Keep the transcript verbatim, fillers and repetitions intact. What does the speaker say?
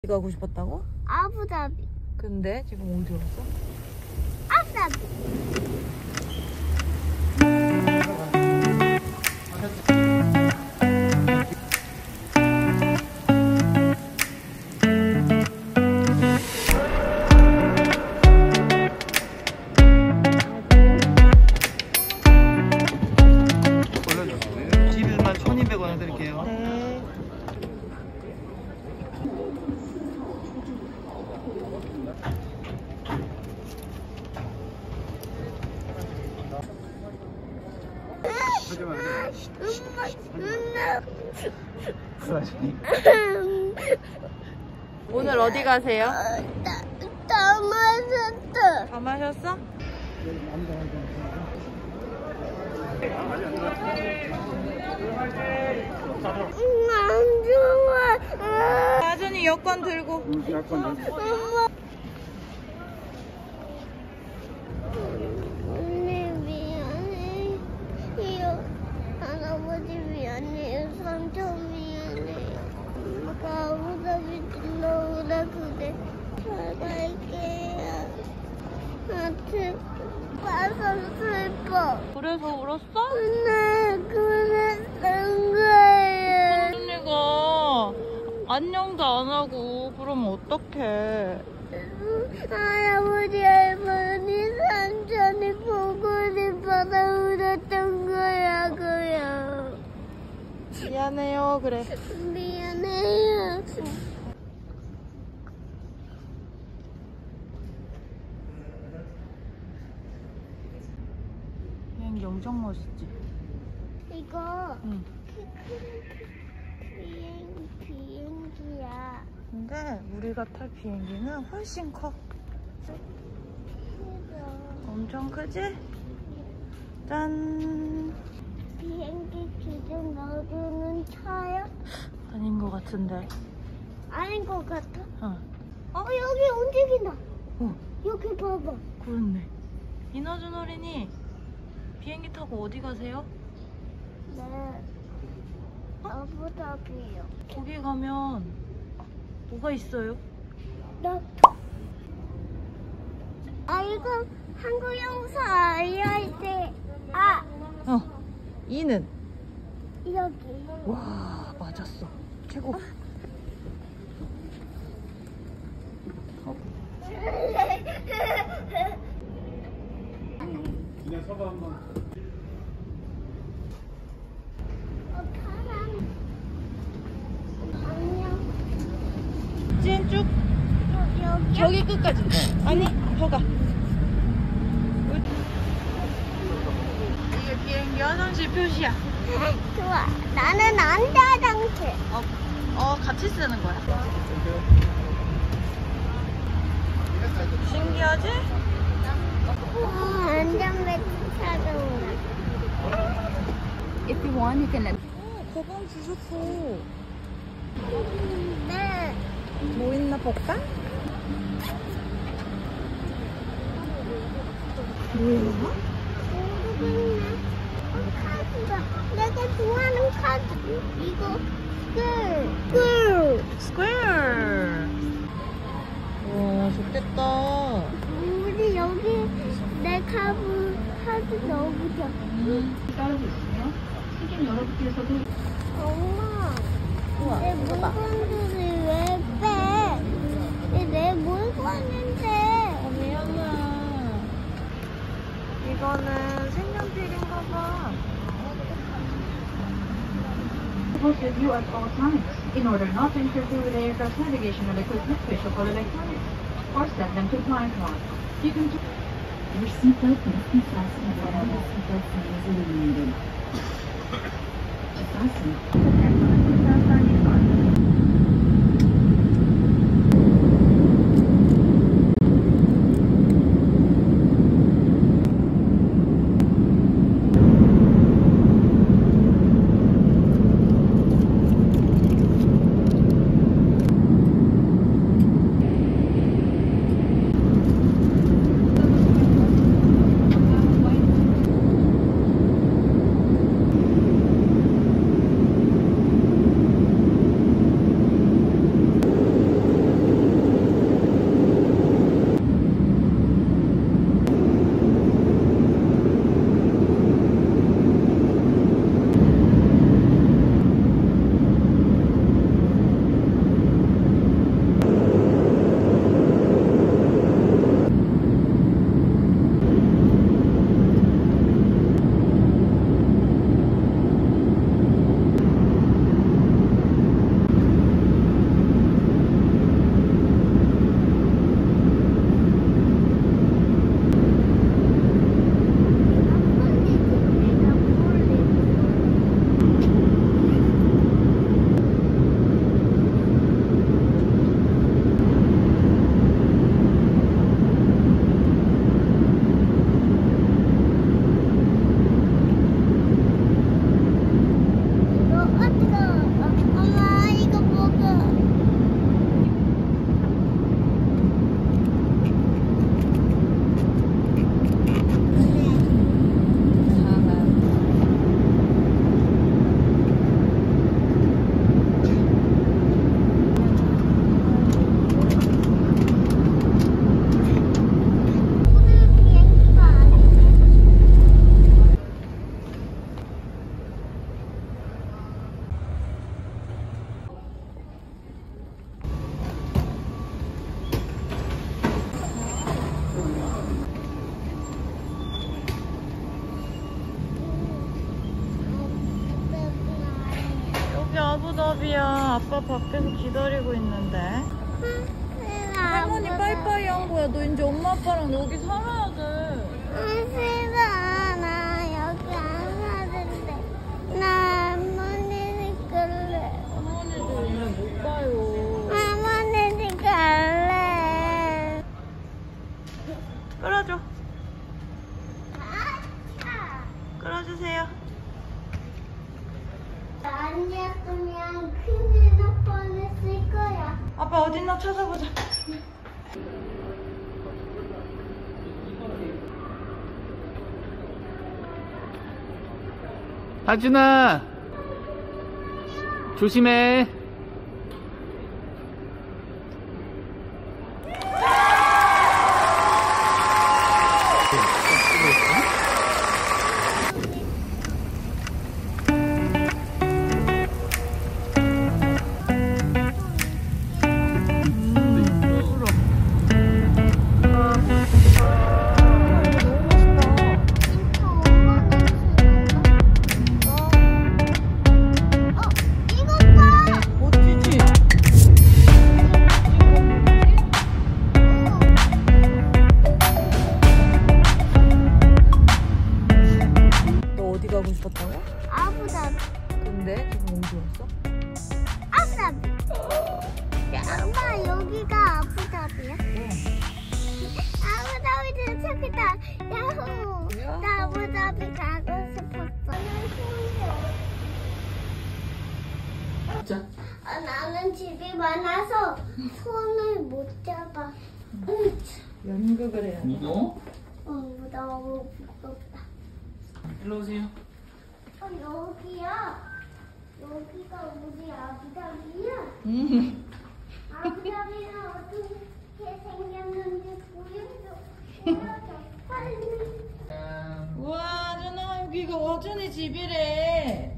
가고 싶었다고? 아부다비. 근데 지금 어디 왔어? 아부다비. 십일만 천이백 원 해드릴게요. 네. 오늘 어디 가세요? 다 마셨어. 다 마셨어? 안 좋아. 하준이 여권 들고. 엄마. 언니 미안해. 이거 할아버지 미안해요. 삼촌 미안해요. 엄마가 아부다비 들러오라 그래. 잘 갈게요. 하트 봐서 슬퍼. 그래서 울었어? 네, 그랬던 거예요. 하준이가 안녕도 안 하고 그러면 어떡해. 할아버지, 할머니, 삼촌이 보고 싶어서 울었던 거라고요. 미안해요. 그래. 미안해요. 비행기 엄청 멋있지? 이거 응. 비행, 비행기야. 근데 우리가 탈 비행기는 훨씬 커. 싫어. 엄청 크지? 짠. 비행기 기준 넣어두는 차야? 아닌 것 같은데. 아닌 것 같아? 어. 어, 여기 움직인다. 어. 여기 봐봐. 그렇네. 이너준 어린이 비행기 타고 어디 가세요? 네. 아부다비요. 거기 가면 뭐가 있어요? 나. 아, 이거 한국 영사 알려야 돼. 아, 어. 이는? 여기. 와, 맞았어. 최고. 그냥 서봐 한번. 어, 파랑. 안녕. 찐 쭉. 여, 여기. 저기 끝까지. 아니, 더 가. 이게 비행기 화장실 표시야. 좋아. 나는 안전장치. 어, 어, 같이 쓰는 거야. 신기하지? 와, 안전벨트 차도록. If you want, you can. 어, 가방 주셨어. 네. 뭐 있나 볼까? 뭐야? 모르겠네. 어, 카드다. 내가 좋아하는 카드. 이거 스쿨. 스쿨. 스퀘어. 와, 좋겠다. 우리 여기 내 카드 카드 넣어보자. 따라주시면 시즌 여러분께서도 엄마, 우와, 내 봐봐. 물건들을 왜 빼? 내 물건인데. 어, 미안해. 이거는 색연필인가 봐. was with you at all times, in order not to interfere with aircraft navigational equipment, visual electronics, or send them to blind spots. You can. Your seatbelt must be fastened when the seatbelt sign is illuminated. To fasten, depends on the seatbelt sign in front. 웬일이야. 아빠 밖에서 기다리고 있는데. 할머니 빠이빠이 한 거야. 너 이제 엄마 아빠랑 여기 살아야 돼. 싫어. 나 여기 안 사는데. 나 할머니 끌래. 할머니도 오늘 못 가요. 할머니 갈래. 끌어줘. 아차. 끌어주세요. 아니었으면 큰일 날 뻔했을 거야. 아빠 어딨나 찾아보자. 하준아 조심해. 멋지지? 너 어디 가고 싶었다고? 아부다비. 근데 지금 어디 왔어? 아부다비. 엄마 여기가 아부다비야? 아부다비 도착했다. 야호. 나 아부다비 가고 싶었어. 자. 아, 나는 집이 많아서 손을 못 잡아. 연극을 해야 돼. 무거워? 어, 너무 무겁다. 일로 오세요. 어, 여기야. 여기가 우리 아부다비야. 음. 아부다비는 어떻게 생겼는지 보여줘. 보여줘. 빨리. 우와, 준아 여기가 어준이 집이래.